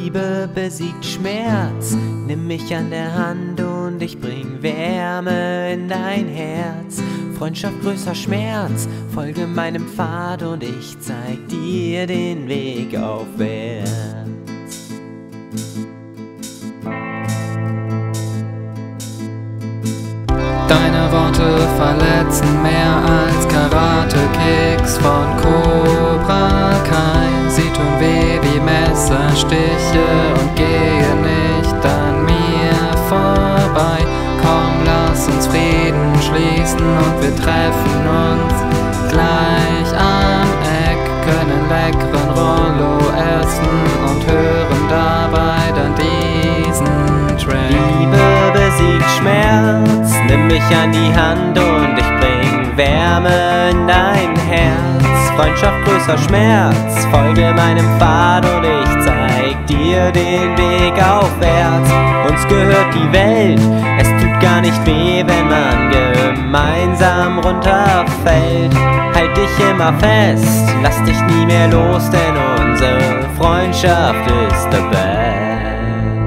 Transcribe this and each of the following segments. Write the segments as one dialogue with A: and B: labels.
A: Liebe besiegt Schmerz, nimm mich an der Hand und ich bring Wärme in dein Herz. Freundschaft größer Schmerz, folge meinem Pfad und ich zeig dir den Weg aufwärts.
B: Deine Worte verletzen mehr als Karate-Kicks von Cobra Kai. Sie tun weh wie Messerstiche und gehen nicht an mir vorbei. Komm, lass uns Frieden schließen und wir treffen uns gleich am Eck, können leckeren Rollo essen und hören dabei dann diesen Track.
A: Liebe besiegt Schmerz, nimm mich an die Hand und ich bring Wärme in dein Herz. Freundschaft größer Schmerz, folge meinem Pfad und ich zeig dir den Weg aufwärts. Uns gehört die Welt, es tut gar nicht weh, wenn man gemeinsam runterfällt. Halt dich immer fest, lass dich nie mehr los, denn unsere Freundschaft ist the best.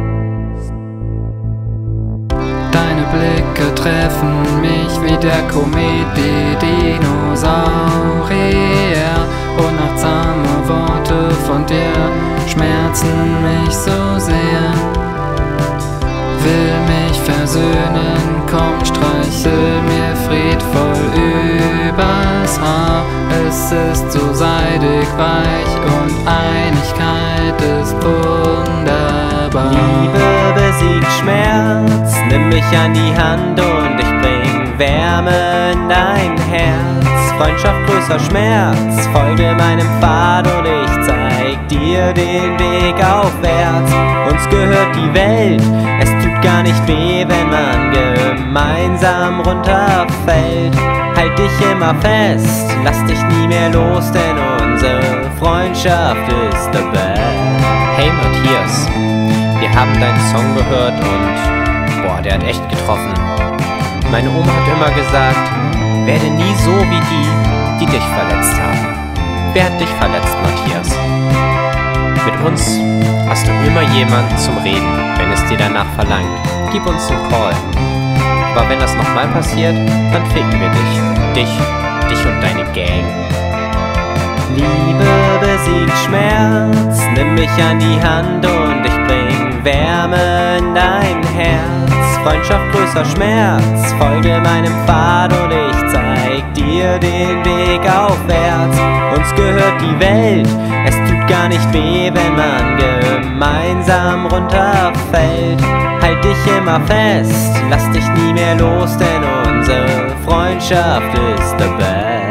B: Deine Blicke treffen mich wie der Komet die Dinosaurier. Unachtsame Worte von dir schmerzen mich so sehr. Will mich versöhnen, komm, streichel mir friedvoll übers Haar. Es ist so seidig weich und Einigkeit ist wunderbar.
A: Liebe besiegt Schmerz, nimm mich an die Hand und ich bring Wärme in dein Herz. Freundschaft größer Schmerz, folge meinem Pfad und ich zeig dir den Weg aufwärts. Uns gehört die Welt, es tut gar nicht weh, wenn man gemeinsam runterfällt. Halt dich immer fest, lass dich nie mehr los, denn unsere Freundschaft ist the best. Hey Matthias, wir haben deinen Song gehört und boah, der hat echt getroffen. Meine Oma hat immer gesagt, werde nie so wie die dich verletzt haben. Wer hat dich verletzt, Matthias? Mit uns hast du immer jemanden zum Reden, wenn es dir danach verlangt. Gib uns einen Call. Aber wenn das nochmal passiert, dann ficken wir dich und deine Gang. Liebe besiegt Schmerz, nimm mich an die Hand und ich bring Wärme in dein Herz. Freundschaft größer Schmerz, folge meinem Pfad und ich zeig dir den Weg aufwärts. Uns gehört die Welt, es tut gar nicht weh, wenn man gemeinsam runterfällt. Halt dich immer fest, lass dich nie mehr los, denn unsere Freundschaft ist the best.